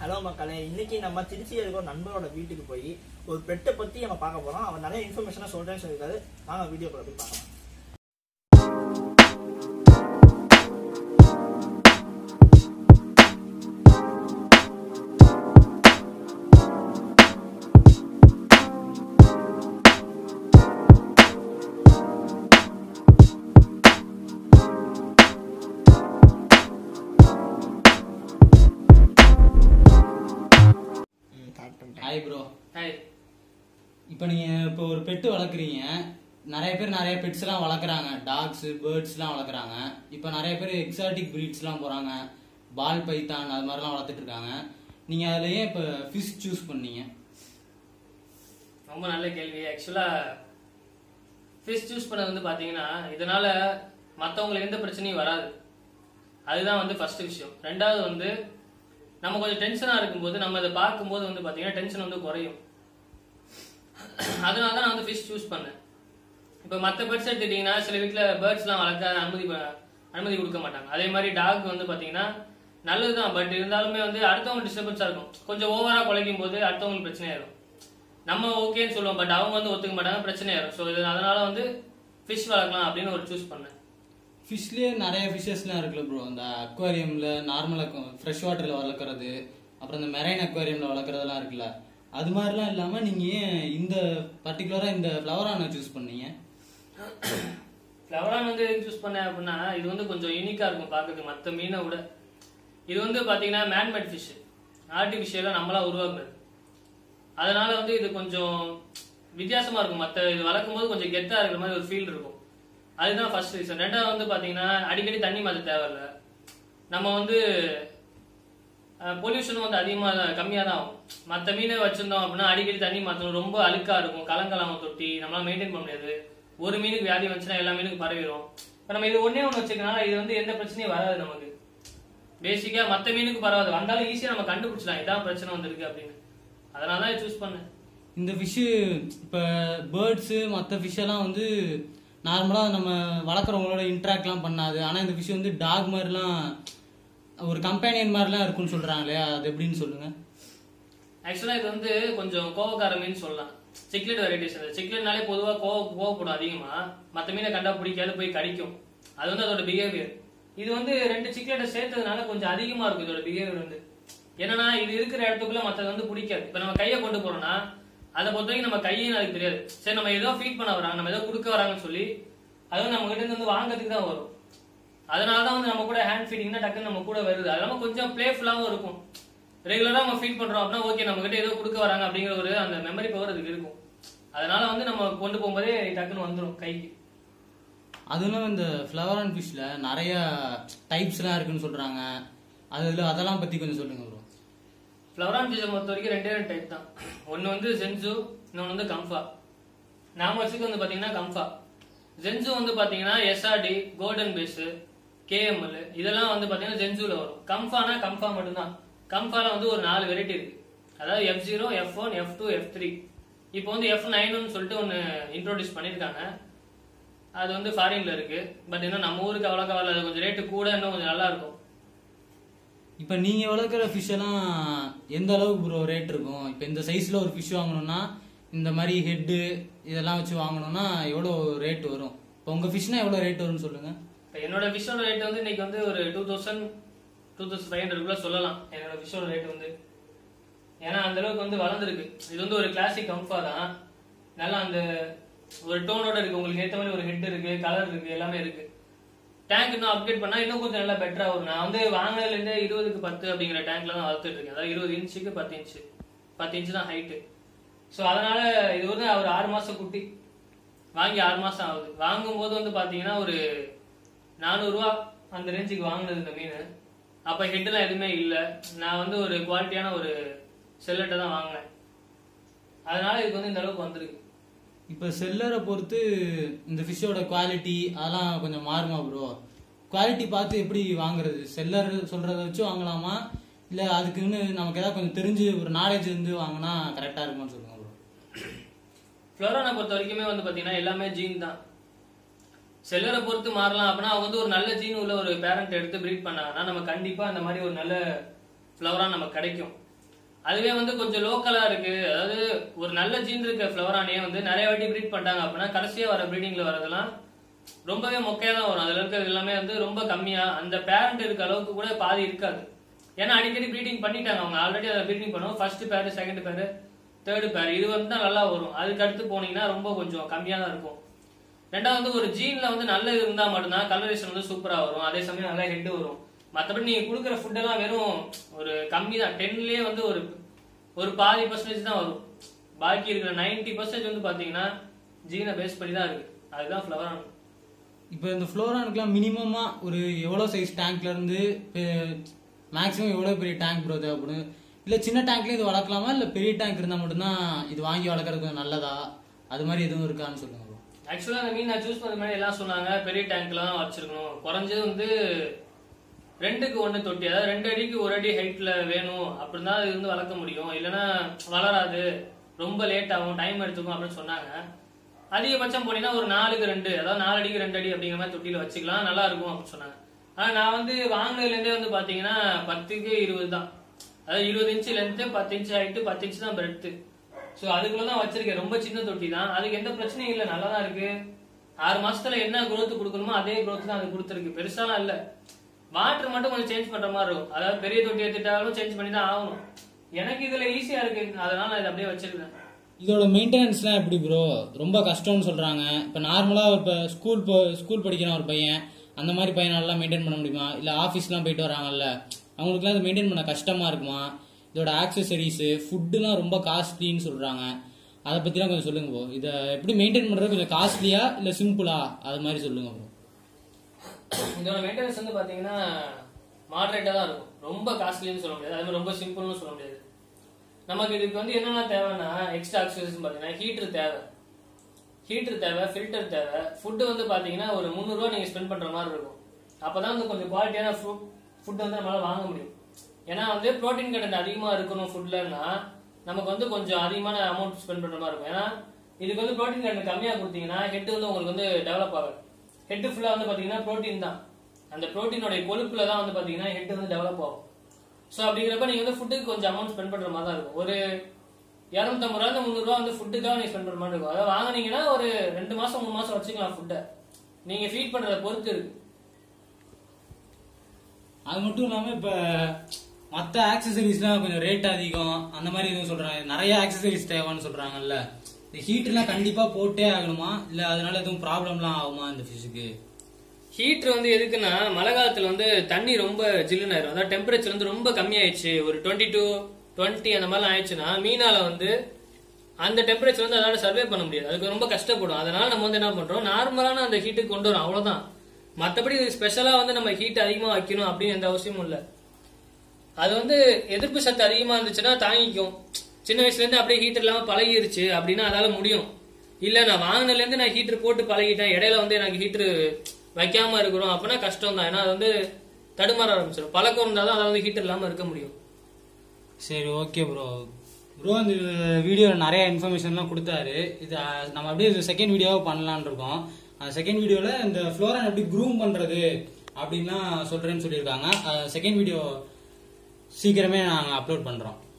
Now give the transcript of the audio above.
Hello மக்களே, இன்னைக்கு நம்ம திருச்சியில் இருக்கிற ஒரு நண்பரோட வீட்டுக்கு போய் ஒரு பெட்டை பற்றி நம்ம பார்க்க போகிறோம். அவர் நிறைய இன்ஃபர்மேஷனாக சொல்கிறேன்னு சொல்லியிருக்காரு. நாங்கள் வீடியோக்குள்ள போய் பார்க்கலாம். Hi bro. ஹாய். இப்போ நீங்கள் இப்போ ஒரு பெட்டு வளர்க்குறீங்க. நிறைய பேர் நிறைய பெட்ஸ்லாம் வளர்க்குறாங்க. டாக்ஸு, பேர்ட்ஸ்லாம் வளர்க்குறாங்க. இப்போ நிறைய பேர் எக்ஸாட்டிக் ப்ரீட்ஸ்லாம் போகிறாங்க. பால் பைத்தான் அது மாதிரிலாம் வளர்த்துட்டு இருக்காங்க. நீங்கள் அதில் ஏன் இப்போ ஃபிஷ் சூஸ் பண்ணீங்க? ரொம்ப நல்ல கேள்வி. ஆக்சுவலாக ஃபிஷ் சூஸ் பண்ணது வந்து பார்த்தீங்கன்னா, இதனால் மற்றவங்களுக்கு எந்த பிரச்சனையும் வராது. அதுதான் வந்து ஃபர்ஸ்ட் விஷயம். ரெண்டாவது வந்து நம்ம கொஞ்சம் டென்ஷனாக இருக்கும்போது நம்ம அதை பார்க்கும்போது வந்து பார்த்தீங்கன்னா டென்ஷன் வந்து குறையும். அதனால தான் நான் வந்து ஃபிஷ் சூஸ் பண்ணேன். இப்போ மற்ற பேர்ட்ஸ் எடுத்துக்கிட்டிங்கன்னா சில வீட்டில் பேர்ட்ஸ்லாம் வளர்க்க அனுமதி கொடுக்க மாட்டாங்க. அதே மாதிரி டாக் வந்து பார்த்தீங்கன்னா நல்லது தான். பட் இருந்தாலுமே வந்து அடுத்தவங்க டிஸ்டர்பன்ஸாக இருக்கும். கொஞ்சம் ஓவராக குலைக்கும் போது அடுத்தவங்களுக்கு பிரச்சனை ஆயிடும். நம்ம ஓகேன்னு சொல்லுவோம், பட் அவங்க வந்து ஒத்துக்க மாட்டாங்க, பிரச்சனை ஆயிடும். ஸோ அதனால வந்து ஃபிஷ் வளர்க்கலாம் அப்படின்னு ஒரு சூஸ் பண்ணேன். ஃபிஷ்லேயே நிறைய ஃபிஷ்ஷஸ்லாம் இருக்குல்ல ப்ரோ. இந்த அக்வாரியமில் நார்மலாக ஃப்ரெஷ் வாட்டரில் வளர்க்குறது, அப்புறம் இந்த மெரைன் அக்வாரியமில் வளர்க்குறதெல்லாம் இருக்குல்ல, அது மாதிரிலாம் இல்லாமல் நீங்கள் ஏன் இந்த பர்டிகுலராக இந்த ஃப்ளவரானை சூஸ் பண்ணீங்க? ஃப்ளவரான் வந்து எதுக்கு சூஸ் பண்ணேன் அப்படின்னா, இது வந்து கொஞ்சம் யூனிக்காக இருக்கும் பார்க்கறதுக்கு மற்ற மீனை விட. இது வந்து பார்த்தீங்கன்னா மேன்மேட் ஃபிஷ், ஆர்டிஃபிஷியலாக நம்மளாக உருவாக்குறது. அதனால வந்து இது கொஞ்சம் வித்தியாசமாக இருக்கும். மற்ற இது வளர்க்கும் போது கொஞ்சம் கெத்தாக இருக்கிற மாதிரி ஒரு ஃபீல் இருக்கும். அதுதான் ஃபர்ஸ்ட் ரீசன். ரெண்டாவது வந்து பார்த்தீங்கன்னா அடிக்கடி தண்ணி மாற்ற தேவையில்ல. நம்ம வந்து பொல்யூஷனும் வந்து கம்மியாக தான் ஆகும். மற்ற மீனை வச்சிருந்தோம் அப்படின்னா அடிக்கடி தண்ணி மாற்றணும், ரொம்ப அழுக்காக இருக்கும், கலங்கலாம தொட்டி நம்மளால மெயின்டைன் பண்ண முடியாது. ஒரு மீனுக்கு வியாதி வந்துச்சுன்னா எல்லா மீனுக்கு பரவிடும். இப்போ நம்ம இது ஒன்றே ஒன்று வச்சுக்கனால இது வந்து எந்த பிரச்சனையும் வராது நமக்கு. பேசிக்காக மற்ற மீனுக்கு பரவாது, வந்தாலும் ஈஸியாக நம்ம கண்டுபிடிச்சலாம் இதான் பிரச்சனை வந்திருக்கு அப்படின்னு. அதனால தான் சூஸ் பண்ணேன். இந்த ஃபிஷ்ஷு இப்போ பேர்ட்ஸு மற்ற ஃபிஷ்ஷெல்லாம் வந்து நார்மலாக நம்ம வளர்க்குறவங்களோட இன்ட்ராக்ட்லாம் பண்ணாது. ஆனால் இந்த ஃபிஷ் வந்து டாக் மாதிரிலாம் ஒரு கம்பேனியன் மாதிரிலாம் இருக்குன்னு சொல்கிறாங்களே, அது எப்படின்னு சொல்லுங்கள். ஆக்சுவலாக இது வந்து கொஞ்சம் கோவக்கார மீன் சொல்லலாம். Cichlid varieties. சிக்லெட்னாலே பொதுவாக கோவப்படும் அதிகமாக. மற்ற மீனை கண்டா பிடிக்காது, போய் கடிக்கும். அது வந்து அதோட பிஹேவியர். இது வந்து 2 சிக்லெட்டை சேர்த்ததுனால கொஞ்சம் அதிகமாக இருக்கும் இதோட பிஹேவியர் வந்து. என்னன்னா இது இருக்கிற இடத்துக்குள்ள மற்றது வந்து பிடிக்காது. இப்போ நம்ம கையை கொண்டு போறோம்னா அதை பொறுத்த வரைக்கும் நம்ம கையும் அதுக்கு தெரியாது. சரி நம்ம ஏதோ ஃபீட் பண்ண வராங்க, நம்ம ஏதோ கொடுக்க வராங்கன்னு சொல்லி அதுவும் நம்ம கிட்ட இருந்து வந்து வாங்கிறதுக்கு தான் வரும். அதனாலதான் வந்து நம்ம கூட ஹேண்ட் ஃபீடிங்னா டக்குன்னு நம்ம கூட வருது. அதெல்லாம் கொஞ்சம் பிளேஃபுல்லாகவும் இருக்கும். ரெகுலரா நம்ம ஃபீட் பண்றோம் அப்படின்னா ஓகே நம்ம கிட்ட ஏதோ கொடுக்க வராங்க அப்படிங்கிற ஒரு அந்த மெமரி பவர் அதுக்கு இருக்கும். அதனால வந்து நம்ம கொண்டு போகும்போதே டக்குன்னு வந்துடும் கைக்கு. அதுவும் இந்த ஃப்ளவர் அண்ட் ஃபிஷ்ல நிறைய டைப்ஸ்லாம் இருக்குன்னு சொல்றாங்க. அதெல்லாம் பத்தி கொஞ்சம் சொல்லுங்க ப்ரோ. ஃப்ளவரான் ஃபிஷ்ஷை பொறுத்த வரைக்கும் 2 டைப் தான். ஒன்று வந்து ஜென்சு, இன்னொன்று வந்து கம்ஃபா. நாம வச்சுக்கு வந்து பார்த்தீங்கன்னா கம்ஃபா. ஜென்சு வந்து பார்த்தீங்கன்னா எஸ்ஆர்டி, கோல்டன் பேஸு, கேஎம்எல் இதெல்லாம் வந்து பார்த்தீங்கன்னா ஜென்சூல வரும். கம்ஃபானா கம்ஃபா மட்டும்தான். கம்ஃபால வந்து ஒரு 4 வெரைட்டி இருக்கு. அதாவது F0, F1, F2, F3. இப்போ வந்து F9ன்னு சொல்லிட்டு ஒன்று இன்ட்ரோடியூஸ் பண்ணியிருக்காங்க. அது வந்து ஃபாரின்ல இருக்கு. பட் இன்னும் நம்ம ஊருக்கு அவ்வளோக்கா வரல. அது கொஞ்சம் ரேட்டு கூட, இன்னும் கொஞ்சம் நல்லா இருக்கும். இப்போ நீங்கள் வளர்க்குற ஃபிஷ்ஷெல்லாம் எந்த அளவுக்கு ப்ரோ ரேட் இருக்கும்? இப்போ இந்த சைஸில் ஒரு ஃபிஷ் வாங்கணும்னா, இந்த மாதிரி ஹெட்டு இதெல்லாம் வச்சு வாங்கணும்னா எவ்வளோ ரேட் வரும்? இப்போ உங்கள் ஃபிஷ்னா எவ்வளோ ரேட் வரும்னு சொல்லுங்கள். இப்போ என்னோட ஃபிஷ்ஷோட ரேட் வந்து இன்னைக்கு வந்து ஒரு 2500 சொல்லலாம். என்னோட ஃபிஷ்ஷோட ரேட் வந்து ஏன்னா அந்த அளவுக்கு வந்து வளர்ந்துருக்கு. இது வந்து ஒரு கிளாசிக் கம்ஃபா தான். நல்லா அந்த ஒரு டோனோட இருக்கு. உங்களுக்கு ஏற்ற மாதிரி ஒரு ஹெட் இருக்கு, கலர் இருக்கு, எல்லாமே இருக்கு. டேங்க் இன்னும் அப்டேட் பண்ணா இன்னும் கொஞ்சம் நல்லா பெட்டரா வரும். நான் வந்து வாங்கினதுலேருந்து 20க்கு 10 அப்படிங்கிற டேங்க்ல தான் வளர்த்துட்டு இருக்கேன். அதாவது 20 இன்ச்சுக்கு 10 இன்ச்சு தான் ஹைட்டு. ஸோ அதனால இது வந்து ஒரு 6 மாசம் குட்டி வாங்கி 6 மாசம் ஆகுது. வாங்கும் போது வந்து பாத்தீங்கன்னா ஒரு 400 ரூபா அந்த ரேஞ்சுக்கு வாங்கினது இந்த மீன். அப்ப ஹெட்லாம் எதுவுமே இல்லை. நான் வந்து ஒரு குவாலிட்டியான ஒரு செல்லட்டை தான் வாங்கினேன். அதனால இதுக்கு வந்து இந்த அளவுக்கு வந்திருக்கு. இப்போ செல்லரை பொறுத்து இந்த ஃபிஷ்ஷோட குவாலிட்டி அதெல்லாம் கொஞ்சம் மாறுமா ப்ரோ? குவாலிட்டி பார்த்து எப்படி வாங்குறது? செல்லர் சொல்றத வச்சு வாங்கலாமா, இல்லை அதுக்குன்னு நமக்கு ஏதாவது கொஞ்சம் தெரிஞ்சு ஒரு நாலேஜ் இருந்து வாங்கினா கரெக்டாக இருக்குமான்னு சொல்லுங்க ப்ரோ. ஃப்ளோரானை பொறுத்த வரைக்குமே வந்து பார்த்தீங்கன்னா எல்லாமே ஜீன் தான். செல்லரை பொறுத்து மாறலாம் அப்படின்னா அவங்க வந்து ஒரு நல்ல ஜீன் உள்ள ஒரு பேரண்ட் எடுத்து பிரீட் பண்ணாங்கன்னா நம்ம கண்டிப்பா அந்த மாதிரி ஒரு நல்ல ஃப்ளவரா நமக்கு கிடைக்கும். அதுவே வந்து கொஞ்சம் லோக்கலா இருக்கு, அதாவது ஒரு நல்ல ஜீன் இருக்க ஃபிளவரானே வந்து நிறைய வாட்டி ப்ரீட் பண்ணிட்டாங்க அப்படின்னா கடைசியா வர ப்ரீடிங்ல வரதெல்லாம் ரொம்பவே மொக்கையா தான் வரும். அதுல இருக்கிறது எல்லாமே வந்து ரொம்ப கம்மியா, அந்த பேரண்ட் இருக்க அளவுக்கு கூட பாதி இருக்காது. ஏன்னா அடிக்கடி ப்ரீடிங் பண்ணிட்டாங்க அவங்க, ஆல்ரெடி அதை ப்ரீடிங் பண்ணுவோம். ஃபர்ஸ்ட் பேர், செகண்ட் பேர், தேர்ட் பேர், இது வந்து தான் நல்லா வரும். அதுக்கு அடுத்து போனீங்கன்னா ரொம்ப கொஞ்சம் கம்மியா தான் இருக்கும். ரெண்டாவது வந்து ஒரு ஜீன்ல வந்து நல்ல இது இருந்தா மட்டும்தான் கலரேஷன் வந்து சூப்பரா வரும், அதே சமயம் நல்லா ஹெட் வரும். மற்றபடி நீங்க கொடுக்குற ஃபுட் எல்லாம் வெறும் ஒரு கம்மி தான், 10லயே வந்து ஒரு பாதி பர்சன்டேஜ் தான் வரும். பாக்கி இருக்கிற 90% வந்து பாத்தீங்கன்னா ஜீனை பேஸ் பண்ணி தான் இருக்கு. அதுதான் ஃபிளவரான். இப்போ இந்த ஃப்ளோரானுக்குலாம் மினிமமா ஒரு எவ்வளோ சைஸ் டேங்க்ல இருந்து மேக்ஸிமம் எவ்வளோ பெரிய டேங்க் ப்ரோ தேவைப்படும்? இல்லை சின்ன டேங்க்லேயே இது வளர்க்கலாமா, இல்லை பெரிய டேங்க் இருந்தால் மட்டும்தான் இது வாங்கி வளர்க்குறதுக்கு நல்லதா? அது மாதிரி எதுவும் இருக்கான்னு சொல்லுங்க ப்ரோ. ஆக்சுவலா அந்த மீன் நான் சூஸ் பண்ண மாதிரி எல்லாம் சொன்னாங்க பெரிய டேங்க்ல தான் வச்சிருக்கணும், குறைஞ்சது வந்து 2க்கு 1 தொட்டி, அதாவது 2 அடிக்கு 1 அடி ஹைட்ல வேணும் அப்படின்னா இது வந்து வளர்க்க முடியும். இல்லைன்னா வளராது, ரொம்ப லேட் ஆகும், டைம் எடுத்துக்கும் அப்படின்னு சொன்னாங்க. அதிகபட்சம் போனீங்கன்னா ஒரு 4க்கு 2, அதாவது 4 அடிக்கு 2 அடி அப்படிங்கிற மாதிரி தொட்டியில வச்சுக்கலாம், நல்லா இருக்கும் அப்படின்னு சொன்னாங்க. ஆனா நான் வந்து வாங்கினதுல இருந்தே வந்து பாத்தீங்கன்னா 10க்கு 20 தான், அதாவது 20 inch length, 10 inch height, 10 inch தான் பிரெட். ஸோ அதுக்குள்ளதான் வச்சிருக்கேன். ரொம்ப சின்ன தொட்டி தான், அதுக்கு எந்த பிரச்சனையும் இல்லை, நல்லா தான் இருக்கு. 6 மாசத்துல என்ன growth கொடுக்கணுமோ அதே growth தான் அது கொடுத்துருக்கு, பெருசாலாம் இல்ல. வாட்டர் மட்டும் கொஞ்சம் சேஞ்ச் பண்ற மாதிரி இருக்கும், அதாவது பெரிய தொட்டி எடுத்துட்டாலும் சேஞ்ச் பண்ணி தான் ஆகணும். எனக்கு இதுல ஈஸியா இருக்கு, அதனால நான் இதை அப்படியே வச்சிருக்கேன். இதோட மெயின்டெனன்ஸ்லாம் எப்படி ப்ரோ? ரொம்ப கஷ்டம்னு சொல்றாங்க. இப்போ நார்மலாக இப்போ ஸ்கூல் படிக்கிற ஒரு பையன், அந்த மாதிரி பையனாலாம் மெயின்டைன் பண்ண முடியுமா? இல்லை ஆஃபீஸ்லாம் போயிட்டு வராங்கல்ல, அவங்களுக்குலாம் இது மெயின்டைன் பண்ண கஷ்டமா இருக்குமா? இதோட ஆக்சசரிஸு ஃபுட்டுலாம் ரொம்ப காஸ்ட்லின்னு சொல்றாங்க, அதை பற்றிலாம் கொஞ்சம் சொல்லுங்க ப்ரோ. இதை எப்படி மெயின்டைன் பண்ணுறது? கொஞ்சம் காஸ்ட்லியா இல்லை சிம்பிளா, அது மாதிரி சொல்லுங்க ப்ரோ. இதோட மெயின்டெனன்ஸ் வந்து பாத்தீங்கன்னா மாடரேட்டா தான் இருக்கும், ரொம்ப காஸ்ட்லின்னு சொல்ல முடியாது, அது மாதிரி ரொம்ப சிம்பிள்னு சொல்ல முடியாது. நமக்கு இதுக்கு வந்து என்னென்ன தேவைன்னா எக்ஸ்ட்ரா ஆக்சசரிஸ் பாத்தீங்கன்னா ஹீட்டர் தேவை, ஃபில்டர் தேவை. ஃபுட்டு வந்து பாத்தீங்கன்னா ஒரு 300 ரூபா நீங்க ஸ்பெண்ட் பண்ற மாதிரி இருக்கும். அப்பதான் வந்து கொஞ்சம் குவாலிட்டியான ஃபுட் வந்து நம்மளால வாங்க முடியும். ஏன்னா வந்து ப்ரோட்டீன் கண்டென்ட் அதிகமா இருக்கணும் ஃபுட்லன்னா நமக்கு வந்து கொஞ்சம் அதிகமான அமௌண்ட் ஸ்பெண்ட் பண்ற மாதிரி இருக்கும். ஏன்னா இதுக்கு வந்து ப்ரோட்டீன் கண்டென்ட் கம்மியா கொடுத்தீங்கன்னா ஹெட் வந்து உங்களுக்கு வந்து டெவலப் ஆகும். ஹெட் ஃபுல்லா வந்து பாத்தீங்கன்னா ப்ரோட்டீன் தான், அந்த ப்ரோட்டீனோட கொழுப்புல தான் வந்து பாத்தீங்கன்னா ஹெட் வந்து டெவலப் ஆகும். ஸோ அப்படிங்கிறப்ப நீங்க வந்து ஃபுட்டுக்கு கொஞ்சம் அமௌண்ட் ஸ்பெண்ட் பண்ற மாதிரி தான் இருக்கும். ஒரு 250 ரூபா 300 ரூபா வந்து ஃபுட்டுக்காக நீங்க ஸ்பெண்ட் பண்ற மாதிரி இருக்கும். அதாவது வாங்கினீங்கன்னா ஒரு 2 மாசம் 3 மாசம் வச்சுக்கலாம் ஃபுட்டை, நீங்க ஃபீட் பண்றத பொறுத்து இருக்கு. அது மட்டும் இல்லாமல் இப்போ மற்ற ஆக்சசரிஸ்லாம் கொஞ்சம் ரேட் அதிகம் அந்த மாதிரி எதுவும் சொல்றாங்க, நிறைய ஆக்சசரிஸ் தேவைன்னு சொல்றாங்கல்ல. இந்த ஹீட்டர்லாம் கண்டிப்பா போட்டே ஆகணுமா, இல்லை அதனால எதுவும் ப்ராப்ளம்லாம் ஆகுமா இந்த ஃபிஷ்ஷுக்கு? ஹீட்டர் வந்து எதுக்குன்னா மழை காலத்துல வந்து தண்ணி ரொம்ப ஜில்லுன்னு ஆயிரும், அதாவது டெம்பரேச்சர் வந்து ரொம்ப கம்மியாயிடுச்சு, ஒரு 22, 20 அந்த மாதிரிலாம் ஆயிடுச்சுன்னா மீனால வந்து அந்த டெம்பரேச்சர் வந்து அதனால சர்வே பண்ண முடியாது, அதுக்கு ரொம்ப கஷ்டப்படும். அதனால நம்ம வந்து என்ன பண்றோம், நார்மலான அந்த ஹீட்டுக்கு கொண்டு வரோம், அவ்வளவுதான். மற்றபடி ஸ்பெஷலா வந்து நம்ம ஹீட் அதிகமா வைக்கணும் அப்படின்னு எந்த அவசியமும் இல்லை. அது வந்து எதிர்ப்பு சத்து அதிகமா இருந்துச்சுன்னா தாங்கிக்கும். சின்ன வயசுல இருந்து அப்படியே ஹீட்டர் இல்லாம பழகிருச்சு அப்படின்னா அதால முடியும். இல்ல நான் வாங்கினதுல இருந்து நான் ஹீட்டர் போட்டு பழகிட்டேன், இடையில வந்து எனக்கு ஹீட்டர் வைக்காம இருக்கிறோம் அப்படின்னா கஷ்டம் தான். ஏன்னா அது வந்து தடுமாற ஆரம்பிச்சிடும். பழக்கம் இருந்தாதான் அதை வந்து ஹீட்டர் இல்லாம இருக்க முடியும். சரி, ஓகே ப்ரோ. இந்த வீடியோவில் நிறைய இன்ஃபர்மேஷன்லாம் கொடுத்தாரு. இது நம்ம அப்படியே இது செகண்ட் வீடியோவாக பண்ணலான் இருக்கோம். அந்த செகண்ட் வீடியோவில் இந்த ஃப்ளோரான் எப்படி க்ரூம் பண்ணுறது அப்படின்லாம் சொல்கிறேன்னு சொல்லியிருக்காங்க. செகண்ட் வீடியோ சீக்கிரமே நாங்கள் அப்லோட் பண்ணுறோம்.